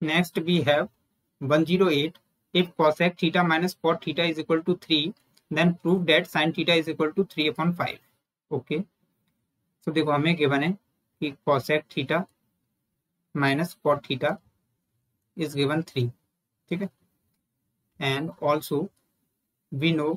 Next we have 108. If cosec theta minus cot theta is equal to 3, then prove that sin theta is equal to 3/5. Okay, so देखो हमें given है कि cosec theta minus cot theta is given 3. ठीक है, and also we know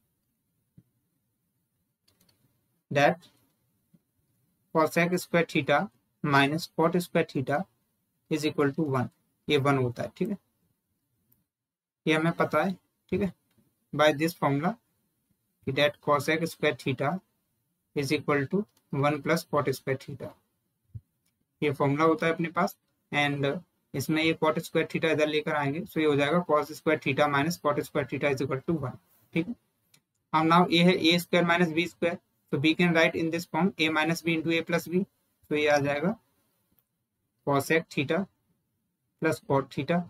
that cosec square theta minus cot square theta is equal to 1. ये 1 होता है. ठीक है, ये हमें पता है. ठीक है, by this formula that cosec square theta is equal to 1 plus cot square theta. ये फॉर्मूला होता है अपने पास. एंड इसमें ये cot square theta इधर लेकर आएंगे, सो ये हो जाएगा cos square theta minus cot square theta is equal to 1. ठीक है, अब नाउ ए है a square minus b square, so b can write in this form a minus b into a plus b. तो ये आ जाएगा cosec theta plus cot theta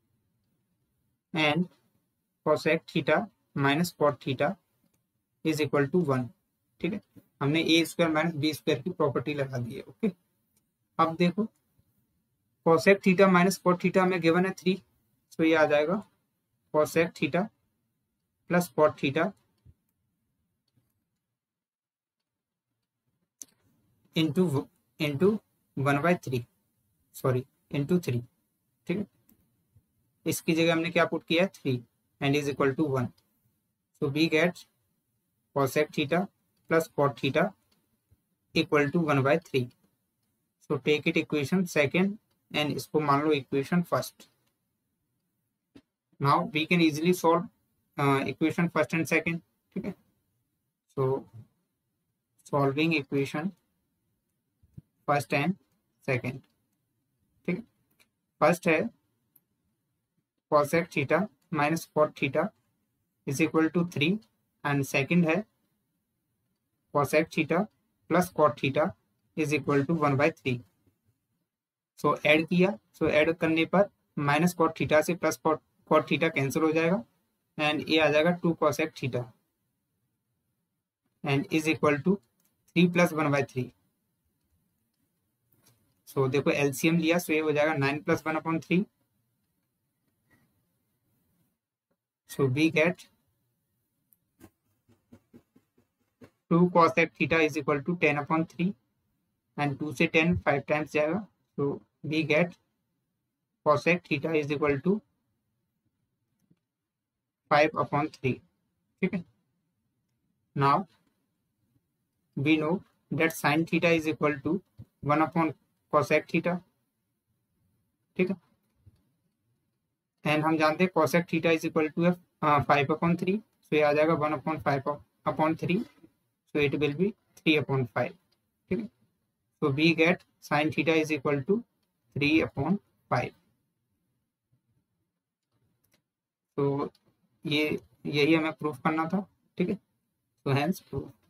and cosec theta minus cot theta is equal to 1. ठीक है, हमने a square minus b square की property लगा दी है. ओके, अब देखो cosec theta minus cot theta में गिवन है 3, तो ये आ जाएगा cosec theta plus cot theta into 1/3, sorry into 3. ठीक है, इसकी जगह हमने क्या पुट किया 3 and is equal to 1. So we get cosec theta plus cot theta equal to 1/3. So take it equation second and इसको मान लो equation first. Now we can easily solve equation first and second. ठीक है, so solving equation first and second. ठीक है, first है cosec theta minus cot theta is equal to 3 and second है cosec theta plus cot theta is equal to 1/3. So add किया, so add करने पर minus cot theta से plus cot theta cancel हो जाएगा एंड ये आ जाएगा 2 cosec theta and is equal to 3 plus 1/3. So देखो एलसीएम लिया, सो ये हो जाएगा 9 plus 1/3. So we get 2 cosec theta is equal to 10/3 and 2 से 10 5 टाइम्स जाएगा. So we get cosec theta is equal to 5/3. ठीक है, now we know that sin theta is equal to 1/cosec theta. ठीक है, and हम जानते हैं cosec theta is equal to 5/3. So ये आ जाएगा 1/5/3. So it will be 3/5. ठीक है, so we get sin theta is equal to 3/5. तो ये यही हमें प्रूफ करना था. ठीक है, सो हेंस प्रूफ.